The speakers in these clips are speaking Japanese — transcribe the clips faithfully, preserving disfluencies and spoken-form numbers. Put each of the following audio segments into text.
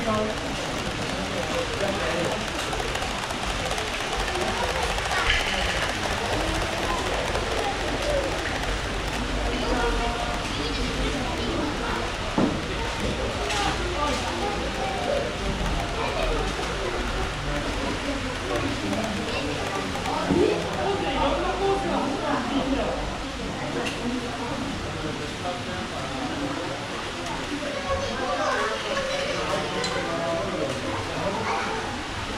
は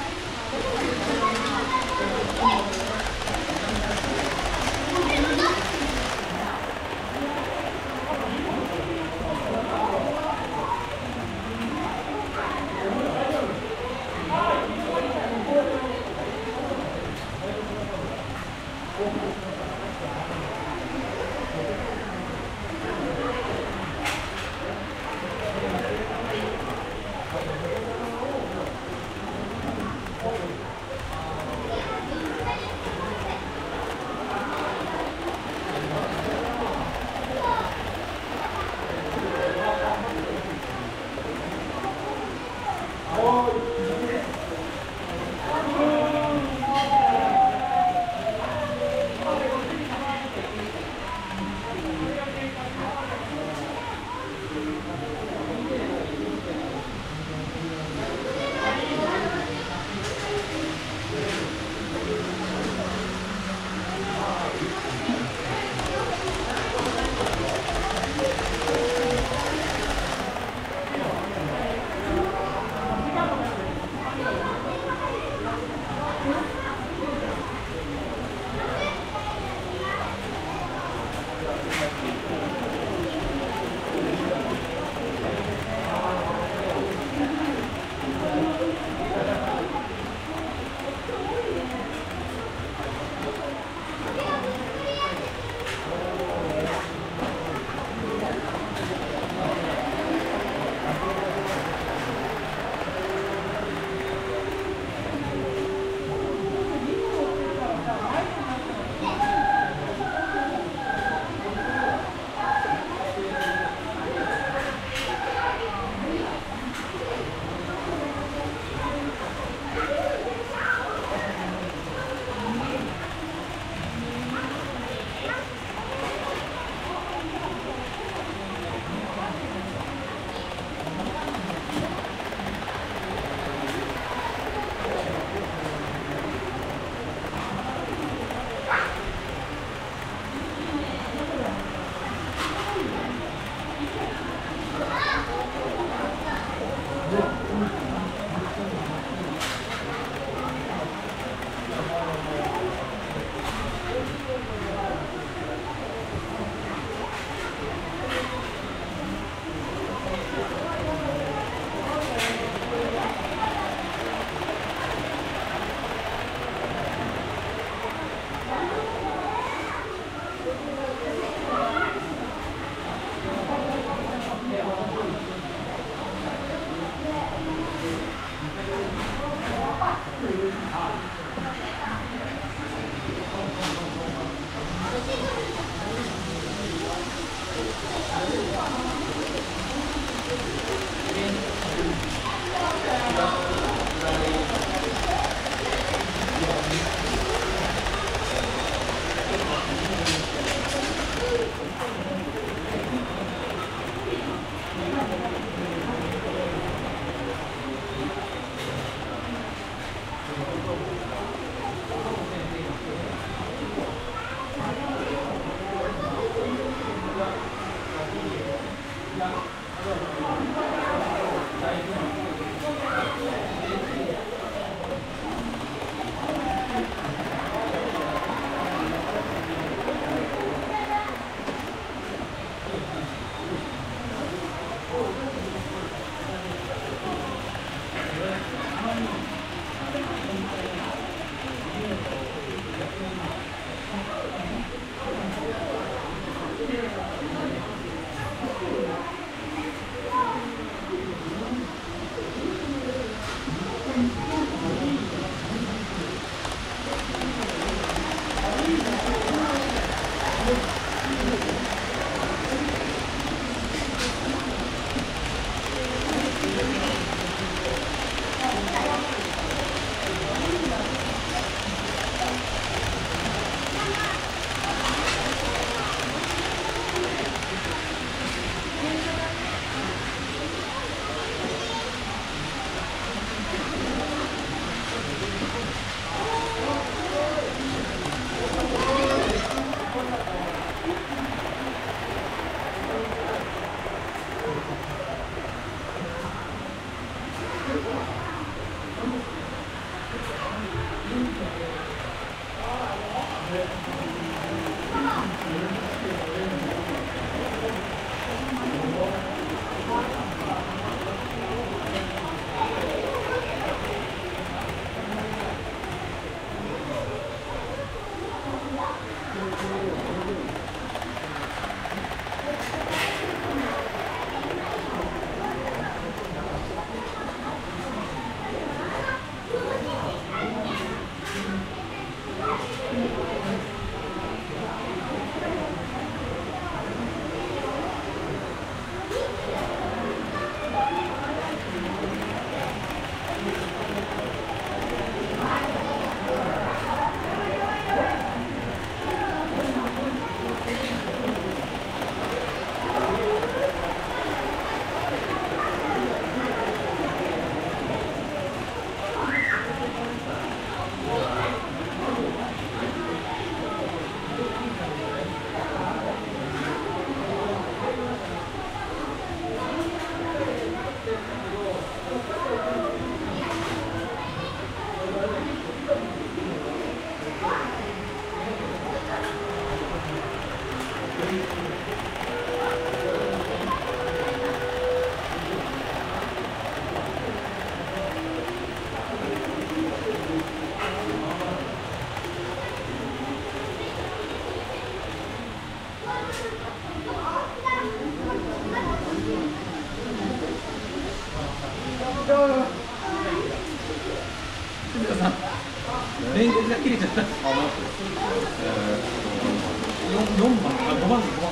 連接が切れちゃった。あ、待って。えー、四四番、あ、五番、五番。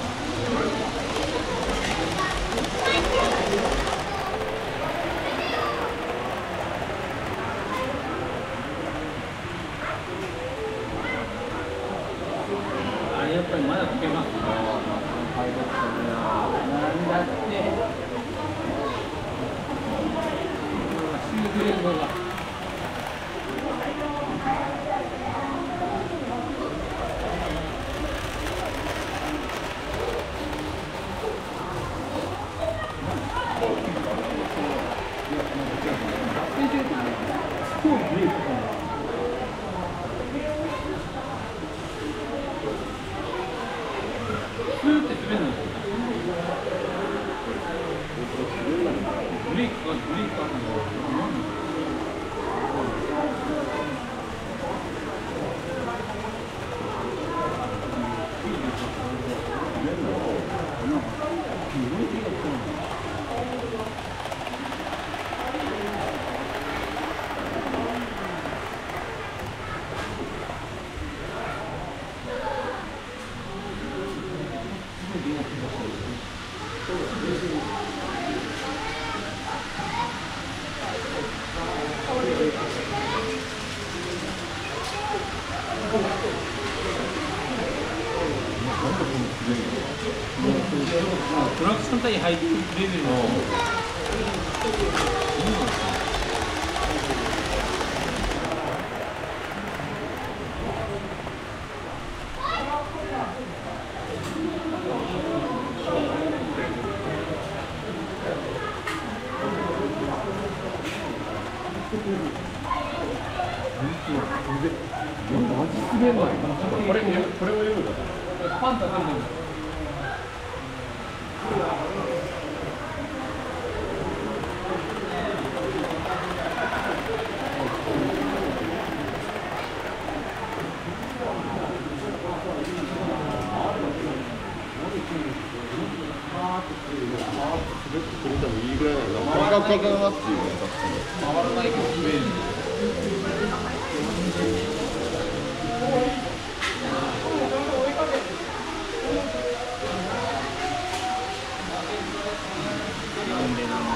あれやっぱりまだつけます。なんだって。シュークリームが。トラクション対ハイレベルのこれこれを読むかパンタ全部いいぐらいなんだ。ガガガガっていうね。回らないけどイメージ。なんでなんだ。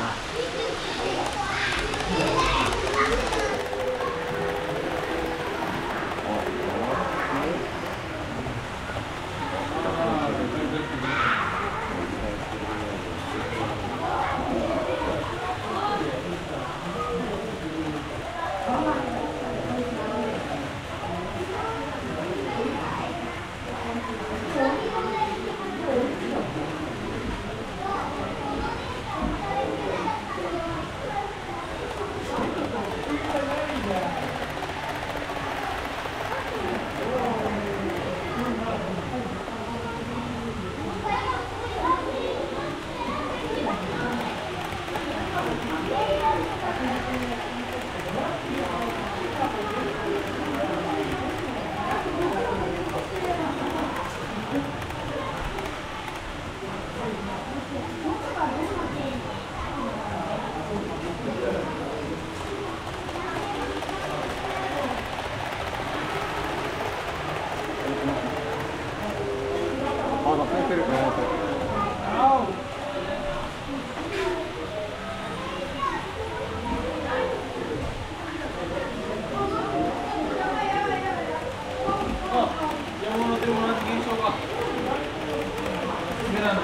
てるかなと。 山手も同じ現象が。減らない。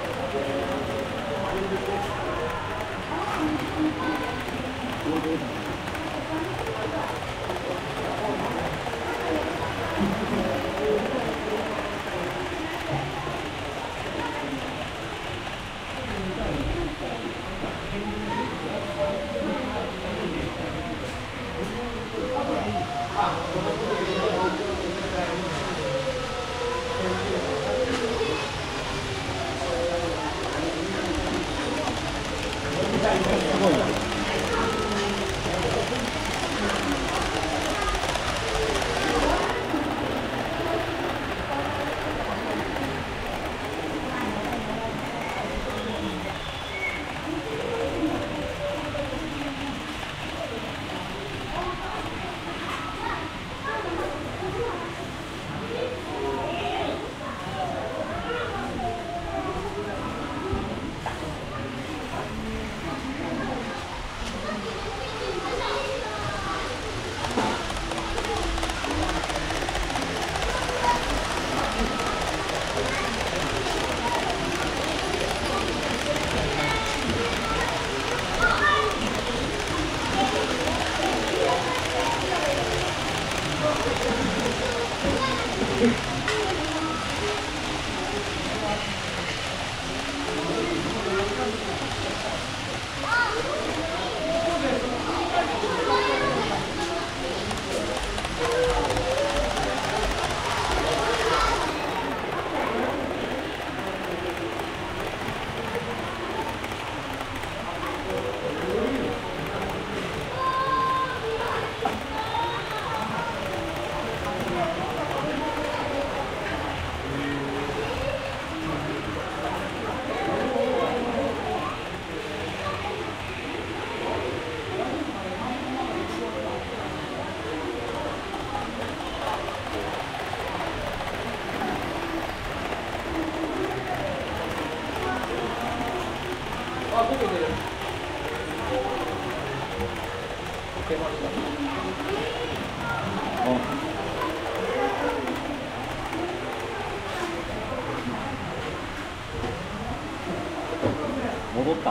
あ、溶けてる。溶けました。 戻った？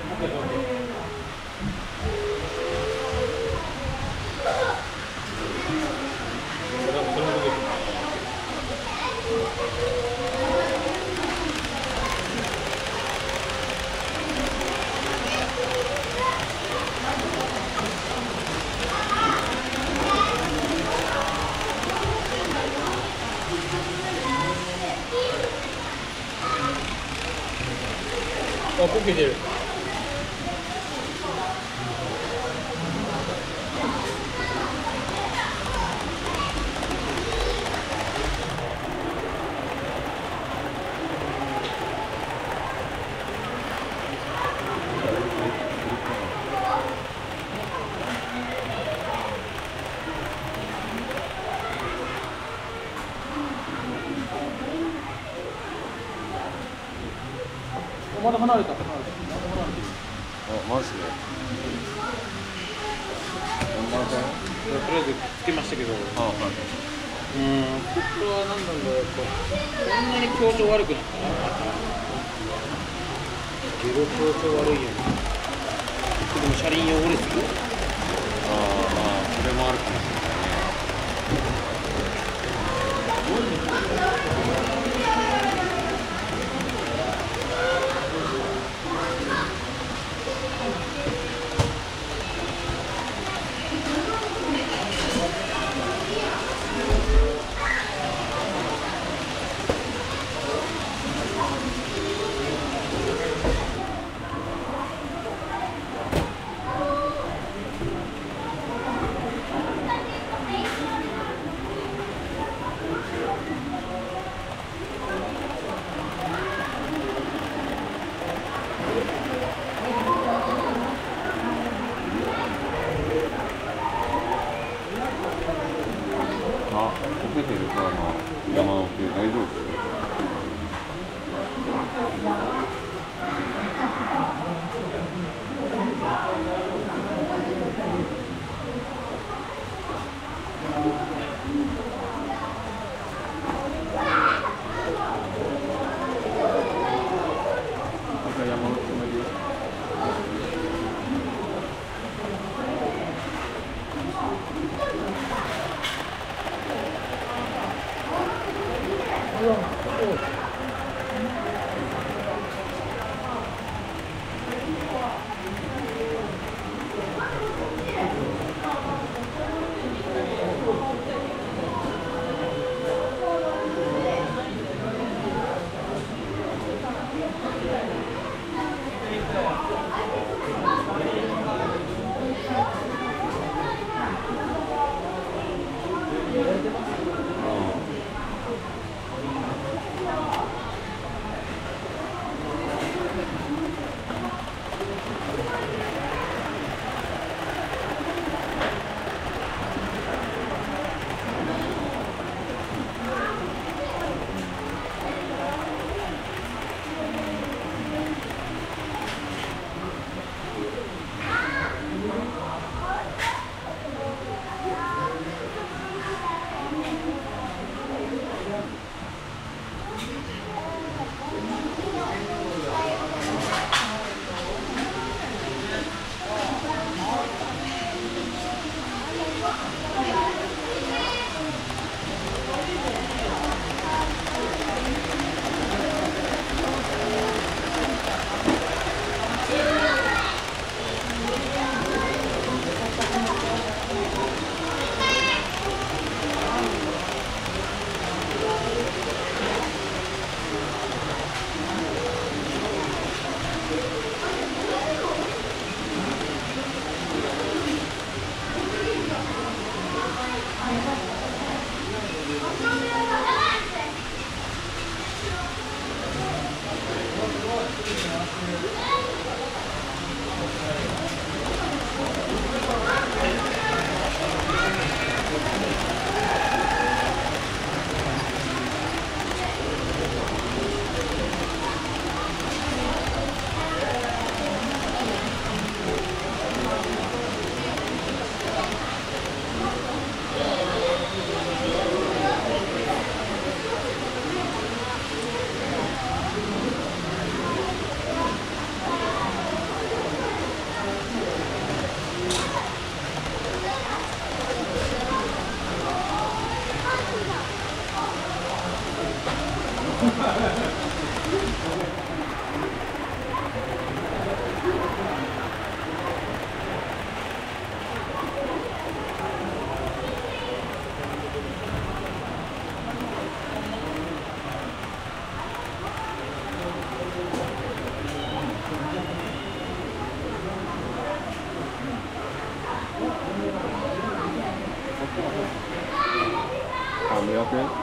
あ、溶けてる。まだ離れた。離れた。まだ離れてる。 あ、マジで。 とりあえずつけましたけど。 あ、はい。 うん、ここは何なんだろう。こんなに強調悪くなったな。ゲロ強調悪いよね。でも車輪汚れすぎ。 ああ、まあ、それもあるかもしれない。あ、溶けてるから、まあ、山の系大丈夫ですよ。 山内もいるよ。あ、にひゃくえん。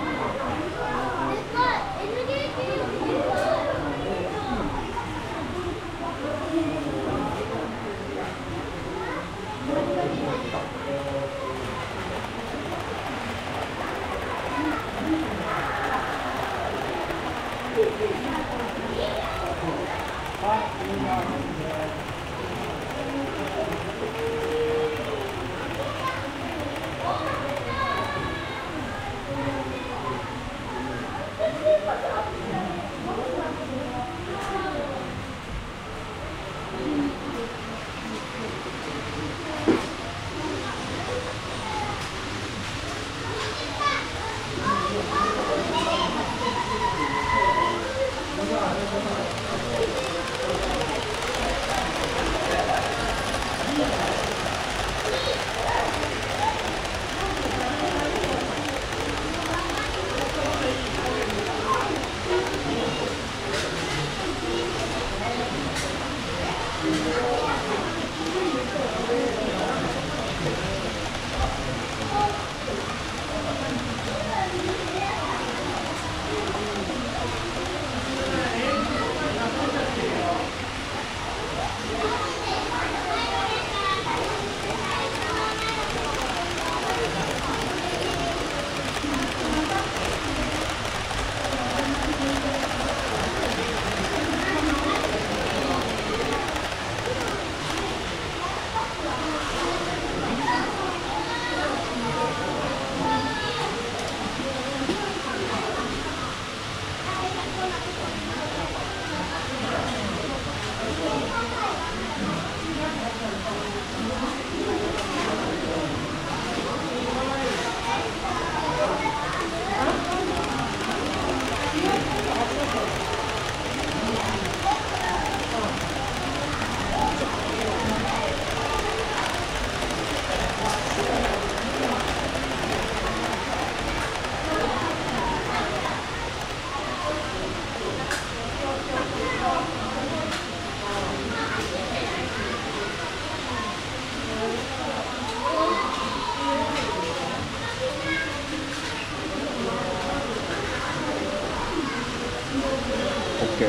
ケー。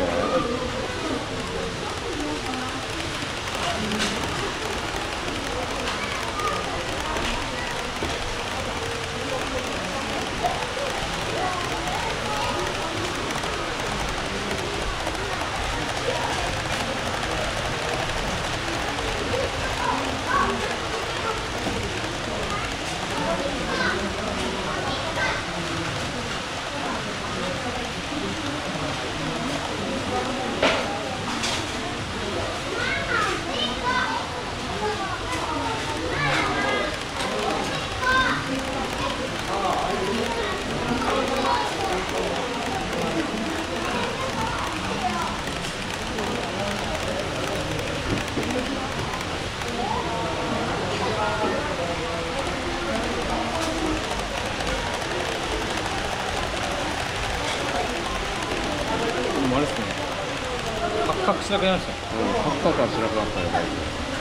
あれですね、カクカクしなくなりました。 うん、カクカクはしなくなったね、だいぶ。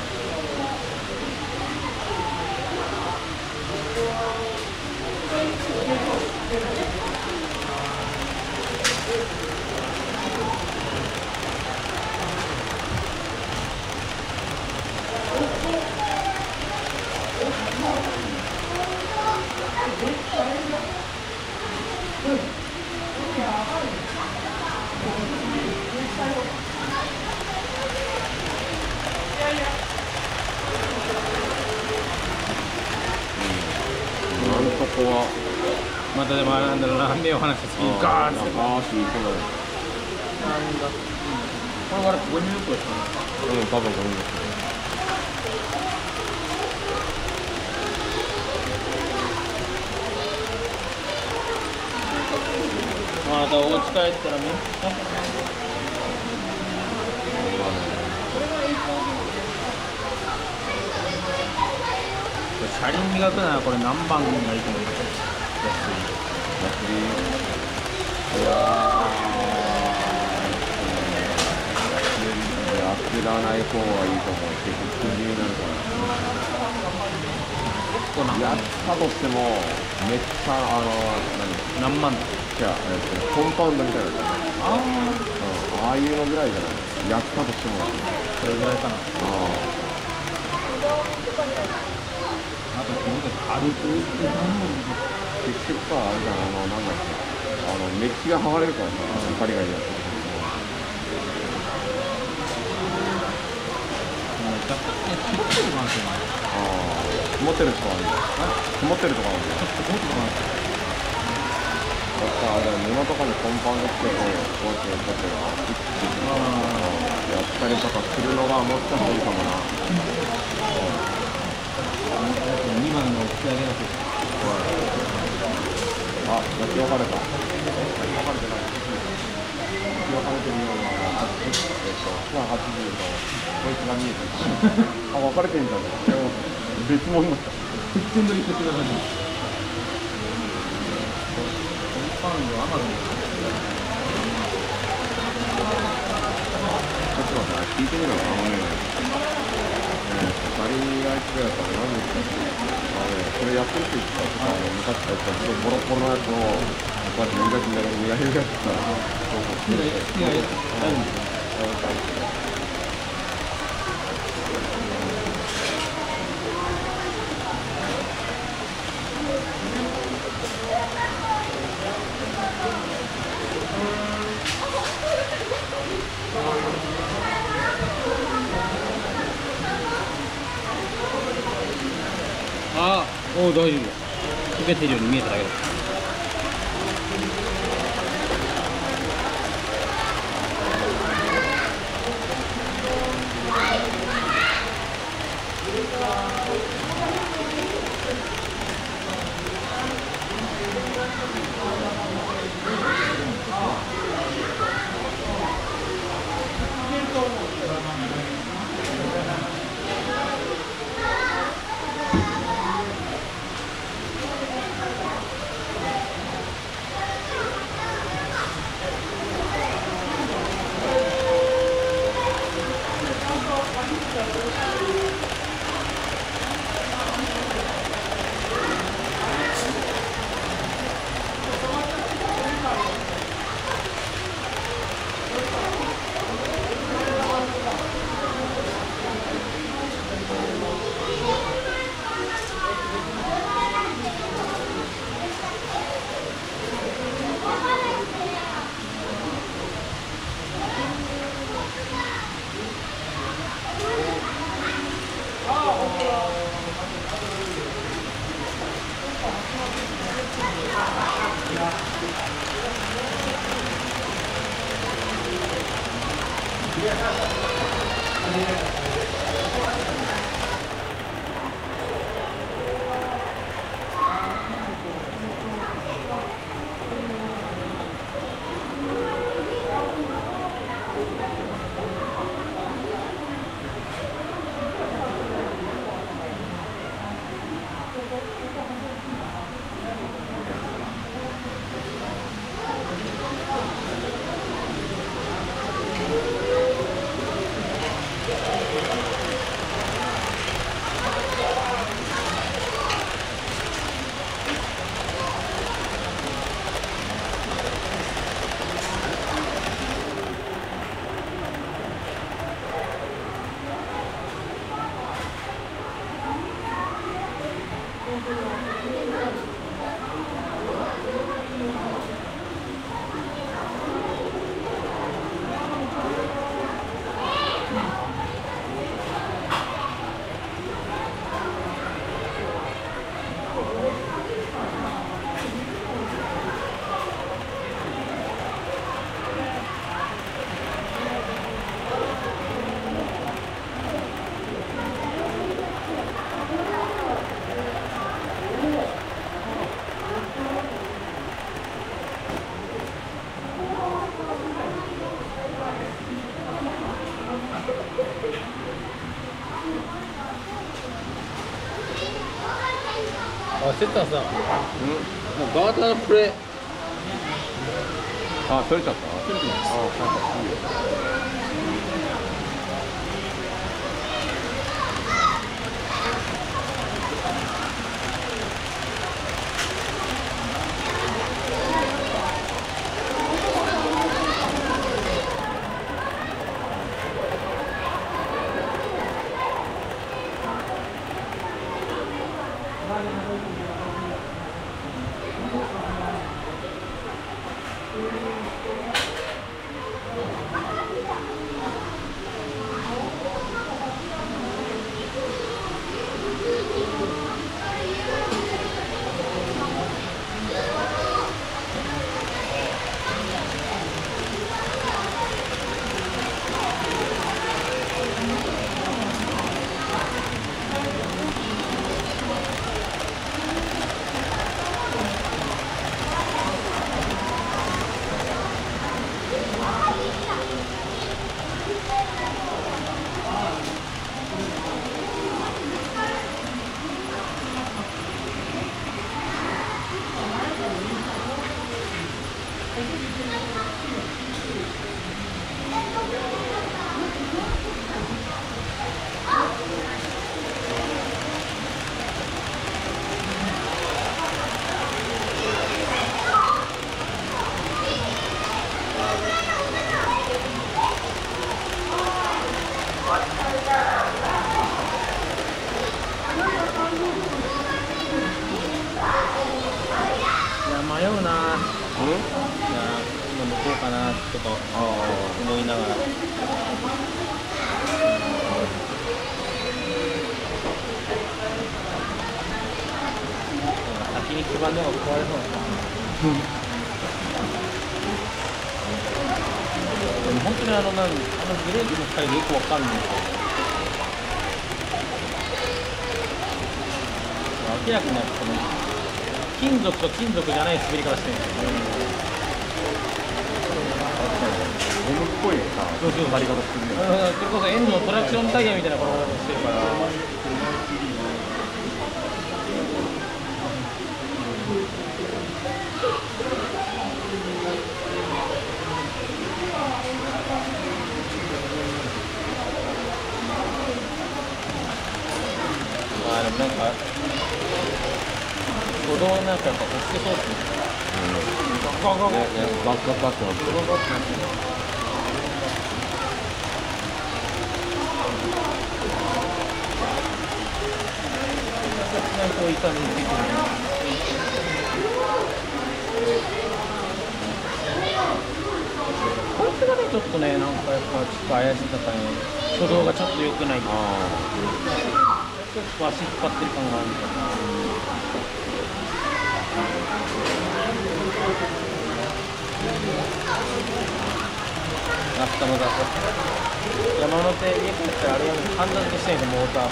なんとこはまたでもあれなんだろうな、目を離して次ガーッてああ、吸い込む。 なんだ、これからごにん袋ですかね。 うん、多分ごにんですね。 またお家帰ったらめっちゃ車輪磨くならこれ何番がいいと思いますか？ 安い。いやー、焦らない方がいいと思う。結構苦渋になるから。やったとしても、めっちゃ、あの、 何万だ？ じゃあ、えっと、コンパウンドみたいなやつだね。 ああ、 うん、ああいうのぐらいじゃない。やったとしても。 これぐらいかな。 ああとこの軽くって何も結局さ、あれじゃん、あの、なんだっけ、あの、メッキが剥がれるからさ、光がいいやつ。 めちゃくちゃちっちゃいなんですよね。 ああ、曇ってるとこあるんだ。曇ってるとこあるんだ。 ちょっと大きくなってる。 だからあれ布とかにコンパウンドつけて、こうやってやってら、一気にやったりとかするのがもしかしたらいいかもな。 にばんの引き上げなくて。 あ、焼き分かれた。焼き分かれてない。焼き分かれてるような、えっと、はちじゅうの、こいつが見えてる。あ、分かれてんじゃん。別物だった。 一点取りしてください。コンパウンドアマゾンでちょっと待って、聞いてみろよ、あのね。仮にあいつらやったら何ですか？あのね、これやってるって言ってたら、昔から言ったすごいボロボロのやつを、こうやって磨きながら磨けるやつさ、そうそう。 いやいやいや、大丈夫ですよ。ああ、おお、大丈夫。溶けてるように見えただけだ。 あ、セッターさん、うん、もうガーターのプレー。 あ、取れちゃった。 取れてます。 あ、なんかいいよ。 迷うな。うん？じゃあ今向こうかなとか思いながら。先に基盤の方が壊れそうだな。うん。でも本当にあのなんあのブレーキの回でよくわかんない。明らかにこの。金属と金属じゃない滑り方してるんですよ。 ゴムっぽいさ、 そうそう張り方するね。 それこそ円のトラクションタイヤみたいなこの方してるから。まあでもなんか。歩道なんかやっぱ押してそうですね。ガガガガガバックバックバックバックバック。 なんかいい感じについてる。こいつがねちょっとねなんかやっぱちょっと怪しいだったね。初動がちょっと良くない。ちょっと足引っ張ってる感があるんだよな。 ラストの雑山手家帰ったらあれやるの、半立てしてんのモーターと。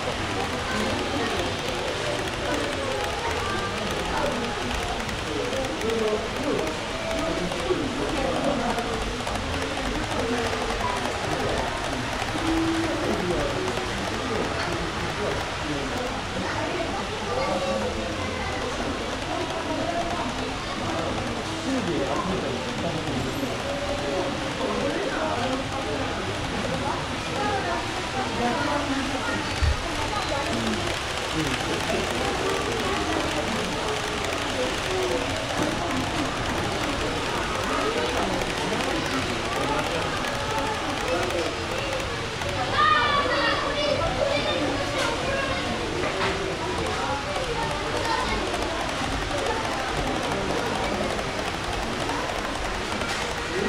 あ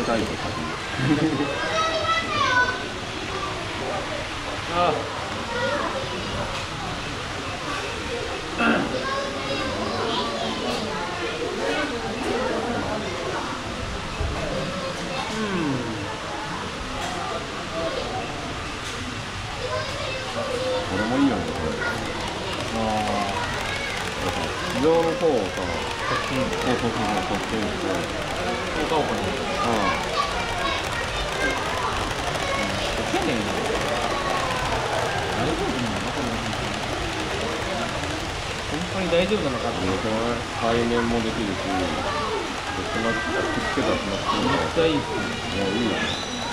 めたいと先に。 ああこれもいいよね、これ。 あ地上の方をさ、 こっちにそうそうそう、こっちにして。 岡岡にあ去年大丈夫なのかな本当に大丈夫なのかっあ、 てよくない？対面もできるし、スマッチ、くっつけたらスマッチめっちゃいいっすね。 もういいよね。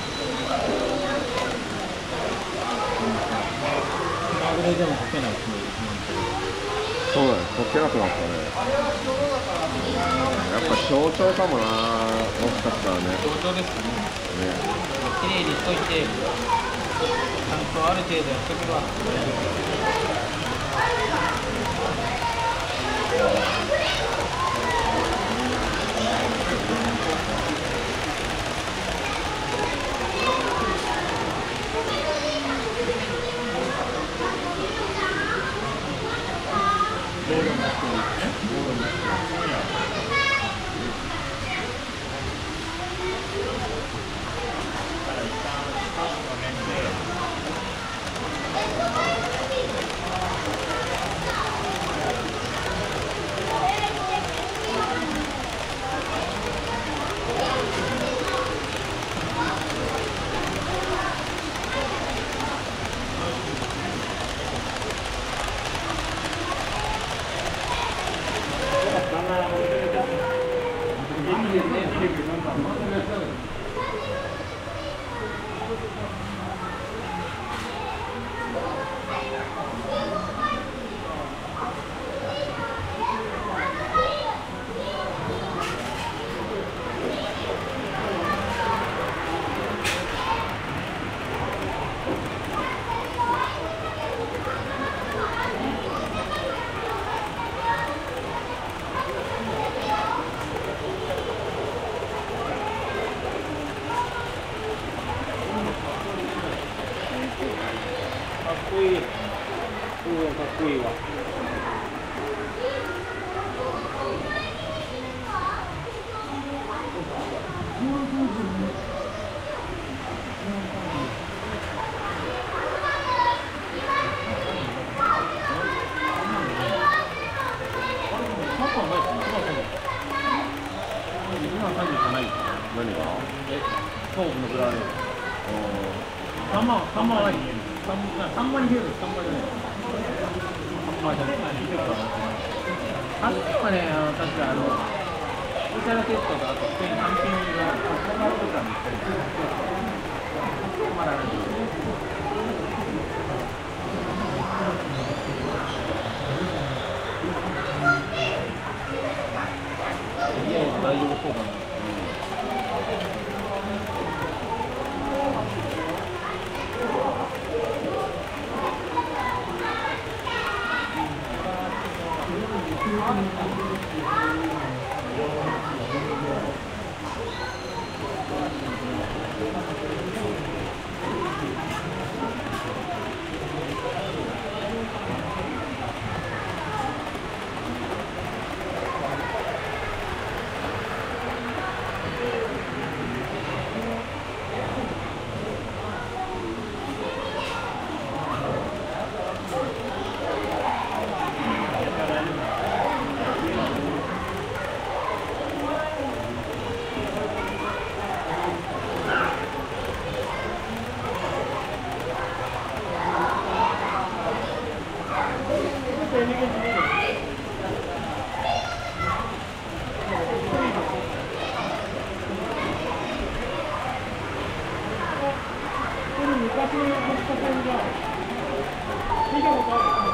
マグレでもかけないつもりですそうだね、溶けなくなったね。やっぱ象徴かもな、もしかしたらね。 象徴ですね。 ね。 綺麗にしといて、ちゃんとある程度やっとけば大丈夫。かっこいい。うわ、かっこいいわ。 何が？ え、頭部のブラーレ三万、三万は見える。三万、三万に見える。三万じゃない。三万じゃない。あとはね、あの、確かあの、スペシャルセットとあと、スペイン単品が、こんなことなんですけど、まだなんですよね。いやいや、大丈夫そうだな。昔の発射線が見たことある。